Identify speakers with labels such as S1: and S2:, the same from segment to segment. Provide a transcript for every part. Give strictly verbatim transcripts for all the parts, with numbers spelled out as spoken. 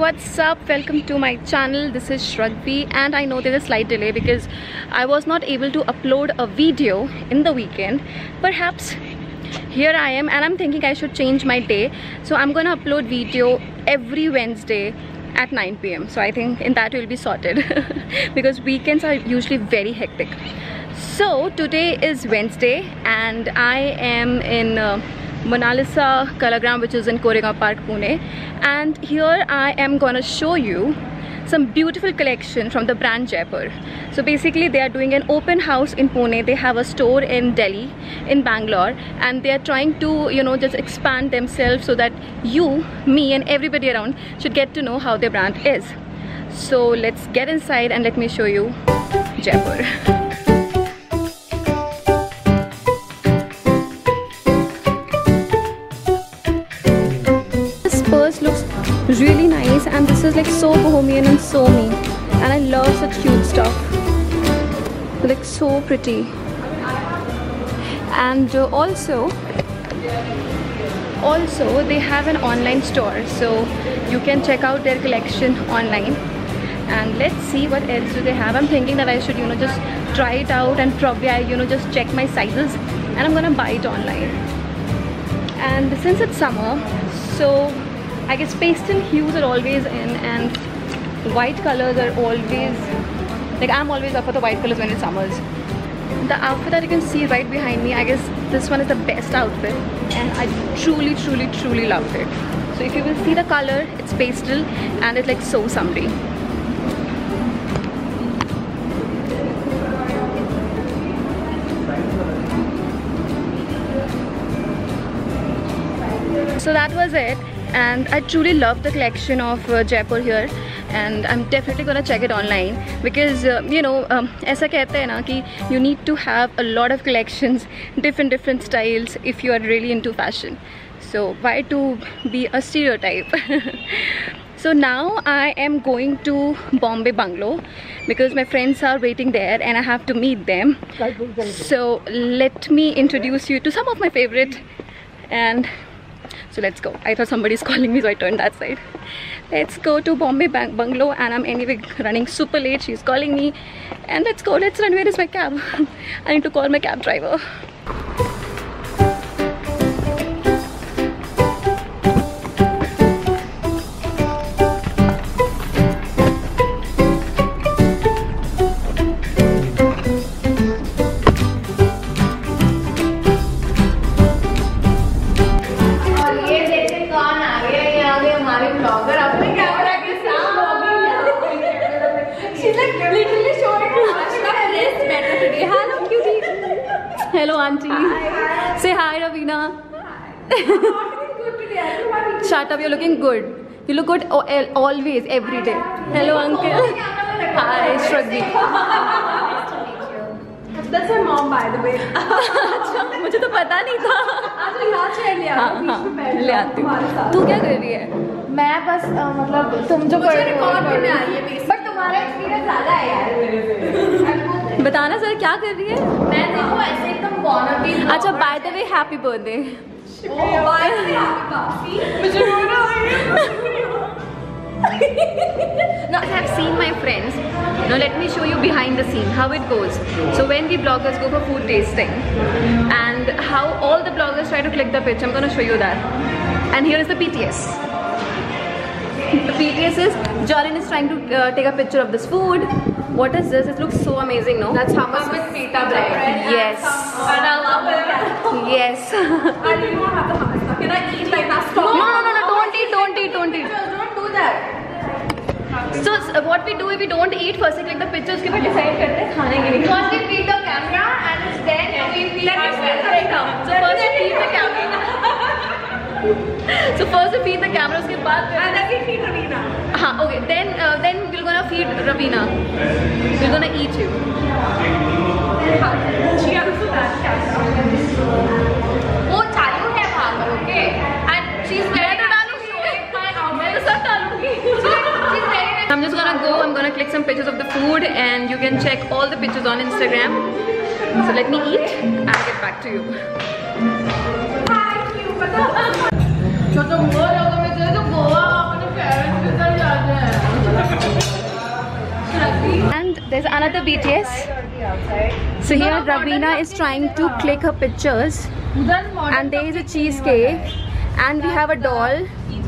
S1: what's up? Welcome to my channel. This is Shrugvi, and I know there's a slight delay because I was not able to upload a video in the weekend. Perhaps here I am, and I'm thinking I should change my day, so I'm gonna upload video every Wednesday at nine p m So I think in that will be sorted because weekends are usually very hectic. So today is Wednesday and I am in uh, Mona Lisa Kalagram, which is in Koregaon Park, Pune, and here I am gonna show you some beautiful collection from the brand Jaipur. So basically they are doing an open house in Pune. They have a store in Delhi, in Bangalore, and they are trying to, you know, just expand themselves so that you, me and everybody around should get to know how their brand is. So let's get inside and let me show you Jaipur. Purse looks really nice, and this is like so bohemian and so me, and I love such cute stuff, like so pretty. And uh, also also they have an online store, so you can check out their collection online. And let's see what else do they have. I'm thinking that I should, you know, just try it out, and probably I, you know, just check my sizes, and I'm gonna buy it online. And since it's summer, so I guess pastel hues are always in, and white colors are always, like I'm always up for the white colors when it's summers. The outfit that you can see right behind me, I guess this one is the best outfit, and I truly truly truly loved it. So if you will see the color, it's pastel and it's like so summery. So that was it, and I truly love the collection of uh, Jaipur here, and I'm definitely gonna check it online because uh, you know, um, ऐसा कहते हैं ना कि you need to have a lot of collections, different different styles if you are really into fashion. So why to be a stereotype? So now I am going to Bombay Bungalow because my friends are waiting there and I have to meet them. So let me introduce you to some of my favorite, and so let's go. I thought somebody's calling me, so I turned that side. Let's go to Bombay Bungalow, and I'm anyway running super late. She's calling me, and let's go. Let's run. Where is my cab? I need to call my cab driver. Hello, auntie. Hi. Say hi, Ravina. Hi. Good today. Shut up, you're looking good. You look good always, every day. Hello, uncle. Hi, Shrugvi.
S2: Nice to meet you. That's my mom, by the way.
S1: अच्छा, मुझे तो पता नहीं था.
S2: आज यहाँ chair ले आती हूँ.
S1: ले आती हूँ. तू क्या कर रही है?
S2: मैं बस मतलब तुम जो मुझे रिकॉर्ड करने आई है, बट तुम्हारा एक्सपीरियंस ज़्यादा है यार मेरे से.
S1: बताना सर क्या कर रही है?
S2: मैं देखो ऐसे एकदम wannabe.
S1: अच्छा, by the way happy birthday.
S2: मुझे रोना आ गया.
S1: Now I have seen my friends. Now let me show you behind the scene how it goes. So when we bloggers go for food tasting, and how all the bloggers try to click the pitch, I'm gonna show you that. And here is the P T S. The P T S is Jolin is trying to uh, take a picture of this food. What is this? It looks so amazing, no?
S2: That's hummus with pita bread.
S1: Yes.
S2: And I love it.
S1: Yes.
S2: I really want to have the hummus now. Can I eat like that? Stop.
S1: No, no, no, no, don't eat, don't eat, don't eat.
S2: Don't do that.
S1: So uh, what we do is we don't eat first, we click the picture, उसके बाद decide करते हैं खाने के लिए.
S2: First we feed the camera, and then we feed ourselves.
S1: So first we feed the camera. So first we feed the camera, उसके बाद
S2: and then we feed Ravina.
S1: हाँ, okay. Then uh, then we're gonna feed Ravina. We're gonna eat you.
S2: She also that camera. वो चालू है वहाँ पर, okay? And she's very showing my outfit.
S1: मैं तो सब डालूँगी.
S2: She's very.
S1: I'm just gonna go. I'm gonna click some pictures of the food, and you can check all the pictures on Instagram. So let me eat and get back to you.
S2: Thank you. जो तो गोवा होगा मैं जो गोवा अपने parents के साथ
S1: another B T S. So here Ravina is trying to click her pictures, and there is a cheesecake, and we have a doll.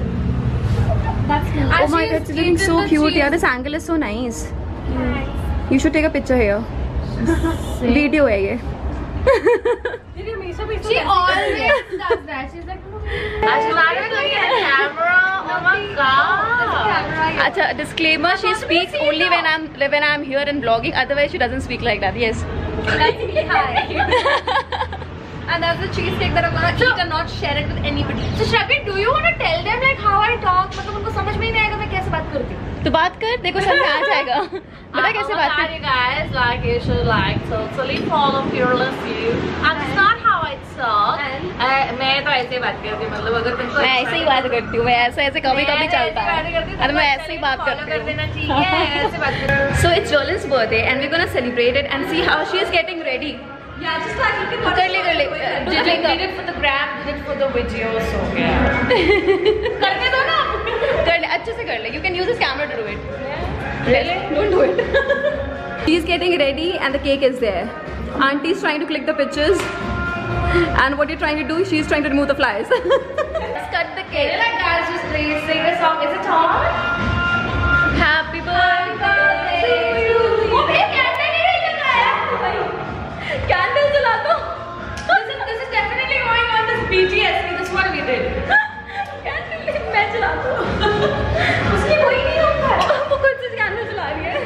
S1: Oh my god, it's looking so cute. Yeah, this angle is so nice. You should take a picture here. Video hai ye.
S2: She always does that. She's like, she's not even looking at the camera. Oh my god.
S1: Acha, disclaimer, she speaks only when I'm when I'm here and vlogging. Otherwise, she doesn't speak like that. Yes.
S2: That's me. Hi. And that's the cheesecake that I'm gonna eat and not share it with anybody. So Shravi, do you want to tell them like how I talk? मतलब उनको समझ में नहीं आएगा मैं कैसे बात करती हूँ.
S1: तो बात कर, देखो समझ में आ जाएगा. बता कैसे बात कर.
S2: You guys, like you should like totally follow Fearless You. And it's not how I talk. मैं तो ऐसे ही बात करती हूँ. मतलब अगर तुमको
S1: मैं ऐसे ही बात करती हूँ. मैं ऐसे ऐसे कभी कभी चलता है. अरे मैं ऐसे ही बात करती हूँ. So it's Jolin's birthday and we're gonna celebrate it and see how she is getting ready.
S2: Yeah, just like you can.
S1: कर ले कर ले.
S2: Did it, did it for the gram, did it for the video, so yeah. करने दो ना.
S1: कर ले, अच्छे से कर ले. You can use this camera to do it. Really? Don't do it. She's getting ready and the cake is there. Auntie's trying to click the pictures. And what you're trying to do, she's trying to remove the flies. Let's cut the cake.
S2: Like guys, just please sing the song. Is it on?
S1: Happy birthday to you. Candle jala do.
S2: This is this is definitely going on this B T S. This is what we did.
S1: Candle मैं जला दूँ. उसकी कोई नहीं होगा. वो खुद से candle जला रही है.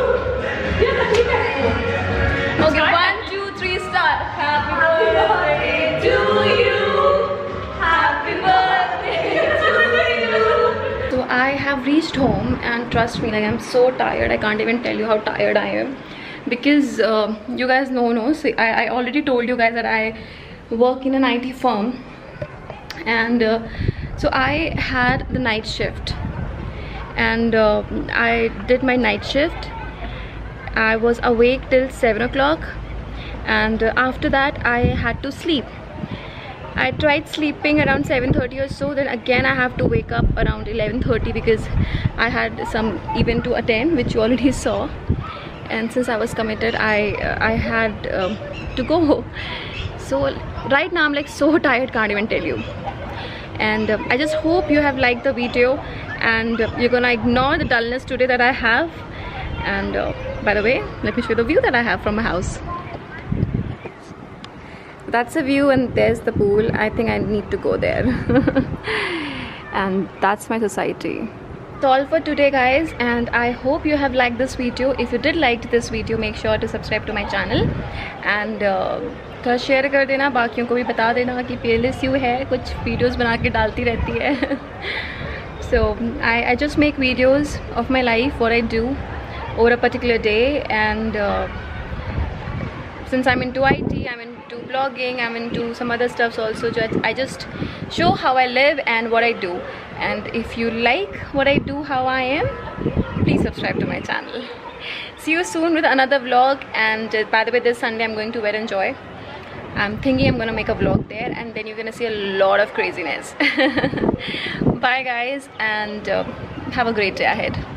S1: Okay, one, two, three, start. Happy birthday to you. Happy birthday to you. So I have reached home and trust me, like I'm so tired. I can't even tell you how tired I am. Because uh, you guys know, no, so I, I already told you guys that I work in an I T firm, and uh, so I had the night shift, and uh, I did my night shift. I was awake till seven o'clock, and uh, after that I had to sleep. I tried sleeping around seven thirty or so, then again I have to wake up around eleven thirty because I had some event to attend, which you already saw. And since I was committed, I uh, I had um, to go. So right now I'm like so tired, can't even tell you. And um, I just hope you have liked the video and uh, you're gonna ignore the dullness today that I have. And uh, by the way, let me show you the view that I have from my house. That's a view and there's the pool. I think I need to go there. And that's my society. That's all for today guys, and I hope you have liked this video. If you did like this video, make sure to subscribe to my channel and थोड़ा share कर देना, बाकियों को भी बता देना कि Fearless You है, कुछ वीडियोस बना के डालती रहती है. So I, I just make videos of my life, what I do over a particular day, and uh, since I'm into I T, I'm into blogging, I'm into some other stuffs also. I just show how I live and what I do. And if you like what I do, how I am, please subscribe to my channel. See you soon with another vlog. And uh, by the way, this Sunday I'm going to Wear and Joy. I'm thinking I'm gonna make a vlog there, and then you're gonna see a lot of craziness. Bye guys, and uh, have a great day ahead.